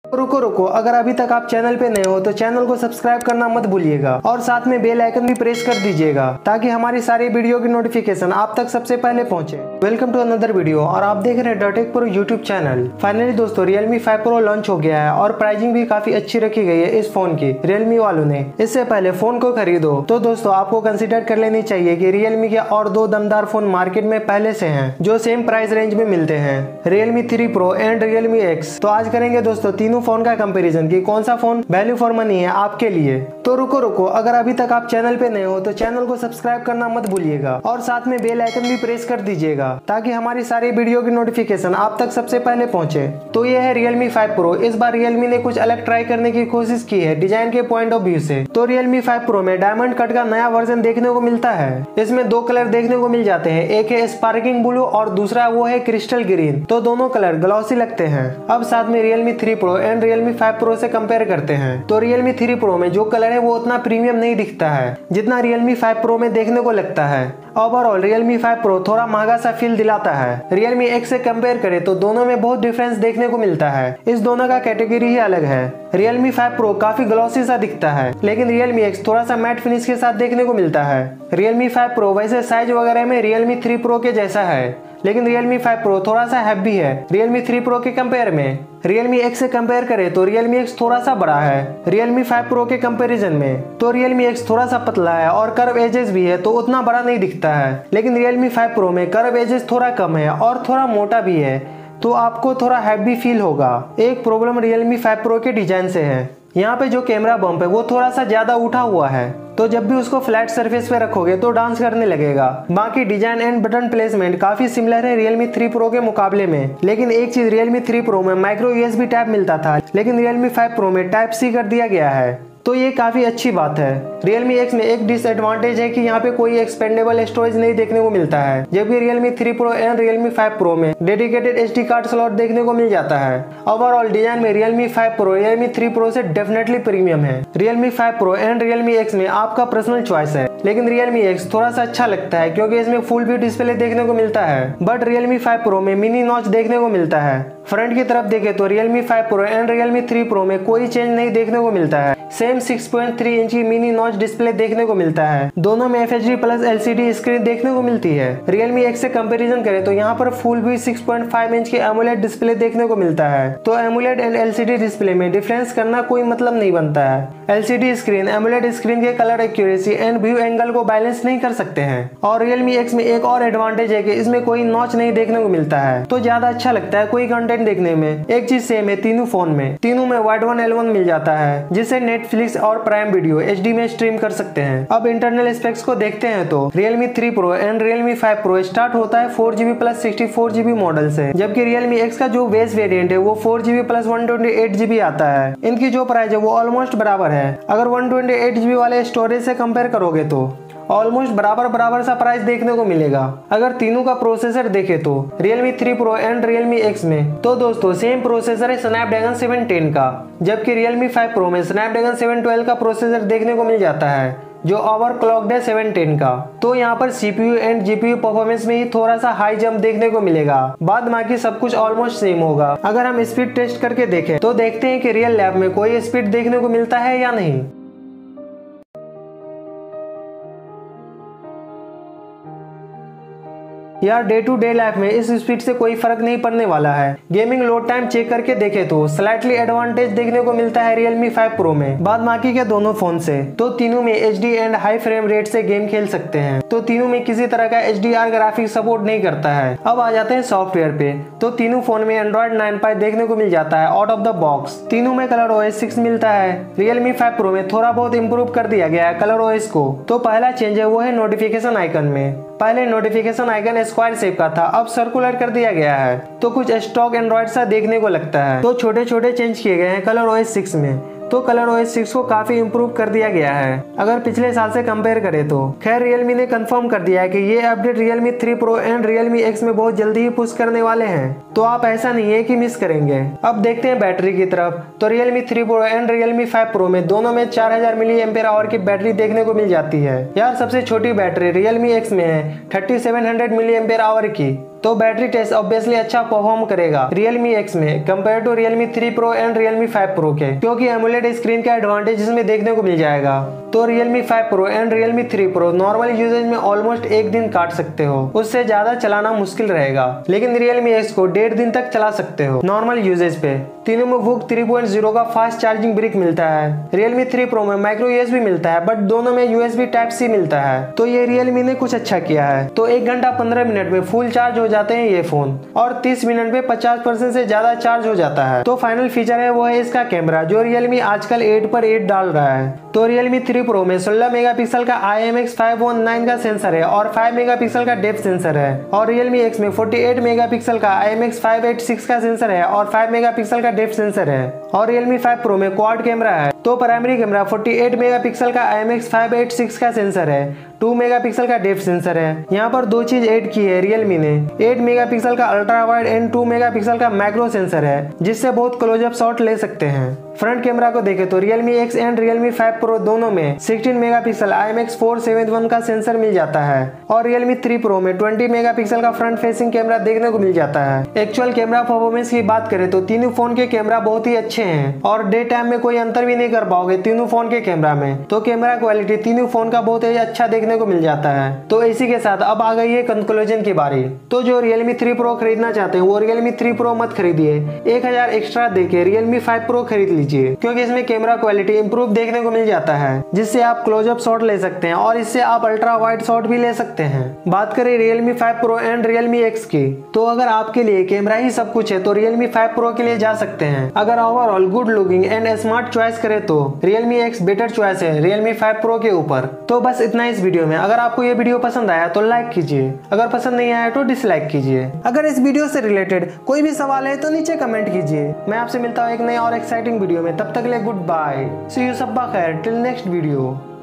रुको रुको, अगर अभी तक आप चैनल पे नए हो तो चैनल को सब्सक्राइब करना मत भूलिएगा और साथ में बेल आइकन भी प्रेस कर दीजिएगा ताकि हमारी सारी वीडियो की नोटिफिकेशन आप तक सबसे पहले पहुंचे। वेलकम टू अनदर वीडियो और आप देख रहे हैं डॉटेक प्रो यूट्यूब चैनल। फाइनली दोस्तों Realme 5 Pro लॉन्च हो गया है और प्राइसिंग भी काफी अच्छी रखी गई है इस फोन की Realme वालों ने। इससे पहले फोन को खरीदो तो दोस्तों आपको कंसिडर कर लेनी चाहिए कि Realme के और दो दमदार फोन मार्केट में पहले से हैं जो सेम प्राइस रेंज में मिलते हैं, Realme 3 Pro and Realme X। तो आज करेंगे दोस्तों तीनों फोन का कंपैरिजन कि कौन सा फोन वैल्यू फॉर मनी है आपके लिए। तो रुको रुको, अगर अभी तक आप चैनल पे नए हो तो चैनल को सब्सक्राइब करना मत भूलिएगा और साथ में बेल आइकन भी प्रेस कर दीजिएगा ताकि हमारी सारी वीडियो की नोटिफिकेशन आप तक सबसे पहले पहुंचे। तो ये है Realme 5 Pro। इस बार Realme ने कुछ अलग ट्राई करने की कोशिश की है डिजाइन के पॉइंट ऑफ व्यू से। तो Realme 5 Pro में डायमंड कट का नया वर्जन देखने को मिलता है। इसमें दो कलर देखने को मिल जाते हैं, एक है स्पार्किंग ब्लू और दूसरा वो है क्रिस्टल ग्रीन। तो दोनों कलर ग्लॉसी लगते हैं। अब साथ में Realme 3 Pro and Realme 5 Pro से कंपेयर करते हैं तो Realme 3 Pro में जो कलर है वो उतना प्रीमियम नहीं दिखता है जितना Realme 5 Pro में देखने को लगता है। ओवरऑल Realme 5 Pro थोड़ा महंगा सा फील दिलाता है। Realme X से कंपेयर करें तो दोनों में बहुत डिफरेंस देखने को मिलता है। इस दोनों का कैटेगरी ही अलग है। Realme 5 Pro काफी ग्लॉसी सा दिखता है लेकिन Realme X थोड़ा सा मैट फिनिश के साथ देखने को मिलता है। Realme 5 Pro वैसे साइज वगैरह में Realme 3 Pro के जैसा है लेकिन Realme 5 Pro थोड़ा सा हैवी है Realme 3 Pro के कंपेयर में। Realme X से कंपेयर करें तो Realme X थोड़ा सा बड़ा है Realme 5 Pro के कंपैरिजन में। तो Realme X थोड़ा सा पतला है और कर्व एजेस भी है तो उतना बड़ा नहीं दिखता है, लेकिन Realme 5 Pro में कर्व एजेस थोड़ा कम है और थोड़ा मोटा भी है तो आपको थोड़ा हैवी फील होगा। एक प्रॉब्लम Realme 5 Pro के डिजाइन से है, यहाँ पे जो कैमरा बम्प है वो थोड़ा सा ज्यादा उठा हुआ है तो जब भी उसको फ्लैट सरफेस पे रखोगे तो डांस करने लगेगा। बाकी डिजाइन एंड बटन प्लेसमेंट काफी सिमिलर है Realme 3 Pro के मुकाबले में, लेकिन एक चीज Realme 3 Pro में माइक्रो USB टाइप मिलता था लेकिन Realme 5 Pro में टाइप C कर दिया गया है तो ये काफी अच्छी बात है। Realme X में एक डिसएडवांटेज है कि यहाँ पे कोई एक्सपेंडेबल स्टोरेज नहीं देखने को मिलता है, जबकि Realme 3 Pro and Realme 5 Pro में डेडिकेटेड SD कार्ड स्लॉट देखने को मिल जाता है। ओवरऑल डिजाइन में Realme 5 Pro Realme 3 Pro से डेफिनेटली प्रीमियम है। Realme 5 Pro and Realme X में आपका पर्सनल चॉइस है, लेकिन Realme X थोड़ा सा अच्छा लगता है क्योंकि इसमें फुल व्यू डिस्प्ले देखने को मिलता है, बट Realme 5 Pro में मिनी नॉच देखने को मिलता है। फ्रंट की तरफ देखें तो Realme 5 Pro and Realme 3 Pro में कोई चेंज नहीं देखने को मिलता है। सेम 6.3 इंच की मिनी नॉच डिस्प्ले देखने को मिलता है। दोनों में FHD प्लस LCD स्क्रीन देखने को मिलती है। Realme X से कंपैरिजन करें तो यहाँ पर फुल व्यू 6.5 इंच की AMOLED डिस्प्ले देखने को मिलता है। तो AMOLED एंड LCD डिस्प्ले में डिफरेंस करना कोई मतलब नहीं बनता है। LCD स्क्रीन AMOLED स्क्रीन के colour accuracy and view angle को बैलेंस नहीं कर सकते हैं। और Realme X में एक और एडवांटेज है कि इसमें कोई नॉच नहीं देखने को मिलता है तो ज्यादा अच्छा लगता है कोई कंटेंट देखने में। एक चीज सेम है तीनों फोन में, तीनों में वाइड वन L1 मिल जाता है जिससे नेटफ्लिक्स और प्राइम वीडियो HD में स्ट्रीम कर सकते हैं। अब इंटरनल स्पेक्स को देखते हैं तो Realme 3 Pro and Realme 5 Pro start होता है 4GB प्लस 64GB मॉडल से, जबकि Realme X का जो बेस वेरिएंट है वो 4GB प्लस 128GB आता है। इनकी जो प्राइस है वो ऑलमोस्ट बराबर है। अगर 128GB वाले स्टोरेज से कंपेयर करोगे तो ऑलमोस्ट बराबर सा प्राइस देखने को मिलेगा। अगर तीनों का प्रोसेसर देखे तो Realme 3 Pro and Realme X में तो दोस्तों सेम प्रोसेसर है Snapdragon 710 का, जबकि Realme 5 Pro में Snapdragon 712 का प्रोसेसर देखने को मिल जाता है जो ओवरक्लॉक्ड है 710 का। तो यहाँ पर CPU एंड GPU परफॉर्मेंस में ही थोड़ा सा हाई जंप देखने को मिलेगा, बाद बाकी सब कुछ ऑलमोस्ट सेम होगा। अगर हम स्पीड टेस्ट करके देखें तो देखते हैं कि रियल लैब में कोई स्पीड देखने को मिलता है या नहीं। यार डे टू डे लाइफ में इस स्पीड से कोई फर्क नहीं पड़ने वाला है। गेमिंग लोड टाइम चेक करके देखे तो स्लाइटली एडवांटेज देखने को मिलता है Realme 5 Pro में बाद बाकी के दोनों फोन से। तो तीनों में HD and high frame rate से गेम खेल सकते हैं। तो तीनों में किसी तरह का HDR ग्राफिक्स सपोर्ट नहीं करता है। अब आ जाते हैं सॉफ्टवेयर पे तो तीनों फोन में Android 9 देखने को मिल जाता है आउट ऑफ द बॉक्स। तीनों में ColorOS 6 मिलता है। Realme 5 Pro में थोड़ा बहुत इम्प्रूव कर दिया गया है ColorOS को। तो पहला चेंज है वो है नोटिफिकेशन आइकन में। पहले नोटिफिकेशन आइकन स्क्वायर शेप का था, अब सर्कुलर कर दिया गया है तो कुछ स्टॉक एंड्रॉइड सा देखने को लगता है। तो छोटे छोटे चेंज किए गए हैं ColorOS 6 में। तो ColorOS 6 को काफी इम्प्रूव कर दिया गया है अगर पिछले साल से कंपेयर करें तो। खैर Realme ने कंफर्म कर दिया है कि ये update Realme 3 Pro and Realme X में बहुत जल्दी ही पुश करने वाले हैं, तो आप ऐसा नहीं है कि मिस करेंगे। अब देखते हैं बैटरी की तरफ तो Realme 3 Pro and Realme 5 Pro में दोनों में 4000 mAh की बैटरी देखने को मिल जाती है। यार सबसे छोटी बैटरी Realme X में है 3700 mAh की तो बैटरी टेस्ट ऑब्वियसली अच्छा परफॉर्म करेगा Realme X में compare to Realme 3 Pro and Realme 5 Pro के, क्योंकि AMOLED स्क्रीन का एडवांटेज इसमें देखने को मिल जाएगा। तो Realme 5 Pro and Realme 3 Pro normal usage में ऑलमोस्ट एक दिन काट सकते हो, उससे ज्यादा चलाना मुश्किल रहेगा। लेकिन Realme X को 1.5 दिन तक चला सकते हो नॉर्मल यूजेज पे। तीनों में VOOC 3.0 का फास्ट चार्जिंग ब्रिक मिलता है। Realme 3 Pro में माइक्रो USB मिलता है, बट दोनों में USB Type-C मिलता है। तो ये Realme ने कुछ अच्छा किया है। तो 1 घंटा 15 मिनट में फुल चार्ज हो जाते हैं ये फोन, और 30 मिनट में 50% से ज्यादा चार्ज हो जाता है। तो फाइनल फीचर है वो है इसका कैमरा, जो Realme आजकल 8 पर 8 डाल रहा है। तो Realme 3 Pro में 16 मेगापिक्सल का IMX519 का सेंसर है और 5 मेगापिक्सल का डेप्थ सेंसर है, और Realme X में 48 मेगापिक्सल का IMX586 का सेंसर है और 5 मेगापिक्सल का डेप्थ सेंसर है। और Realme 5 Pro में क्वाड कैमरा है। तो प्राइमरी कैमरा 48 मेगापिक्सल का IMX586 का सेंसर है, 2 मेगापिक्सल का डेप्थ सेंसर है। यहाँ पर दो चीज ऐड की है Realme ने, 8 मेगापिक्सल का अल्ट्रा वाइड एंड 2 मेगापिक्सल का मैक्रो सेंसर है, जिससे बहुत क्लोजअप शॉट ले सकते हैं। फ्रंट कैमरा को देखें तो Realme X and Realme 5 Pro दोनों में 16 मेगापिक्सल IMX471 का सेंसर मिल जाता है, और Realme 3 Pro में 20 मेगापिक्सल का फ्रंट फेसिंग कैमरा देखने को मिल जाता है। एक्चुअल कैमरा परफॉर्मेंस की बात करें तो तीनों फोन के कैमरा बहुत ही अच्छे हैं, और डे टाइम में कोई अंतर भी नहीं कर पाओगे तीनों फोन के कैमरा में। तो कैमरा क्वालिटी तीनों फोन का बहुत ही अच्छा देखने को मिल जाता है। तो इसी के साथ अब आ गई है कंक्लूजन की बारी। तो जो Realme 3 Pro खरीदना चाहते हैं वो Realme 3 Pro मत खरीदिए, 1000 एक्स्ट्रा देके Realme 5 Pro खरीद लीजिए, क्योंकि इसमें कैमरा क्वालिटी इंप्रूव देखने को मिल जाता है, जिससे आप क्लोजअप शॉट ले सकते हैं और इससे आप अल्ट्रा वाइड शॉट भी ले सकते हैं। बात करें Realme 5 Pro and Realme X की, तो अगर आपके लिए कैमरा ही सब कुछ है तो Realme 5 Pro के लिए जा सकते हैं। अगर overall good looking and smart choice करे तो Realme X बेटर चॉइस है Realme 5 Pro के ऊपर। तो बस इतना इस वीडियो में। अगर आपको ये वीडियो पसंद आया तो लाइक कीजिए, अगर पसंद नहीं आया तो डिसलाइक कीजिए। अगर इस वीडियो से रिलेटेड कोई भी सवाल है तो नीचे कमेंट कीजिए। मैं आपसे मिलता हूँ एक नए और एक्साइटिंग वीडियो में, तब तक के लिए गुड बाय, सी यू, सब्बा खैर, टिल नेक्स्ट वीडियो।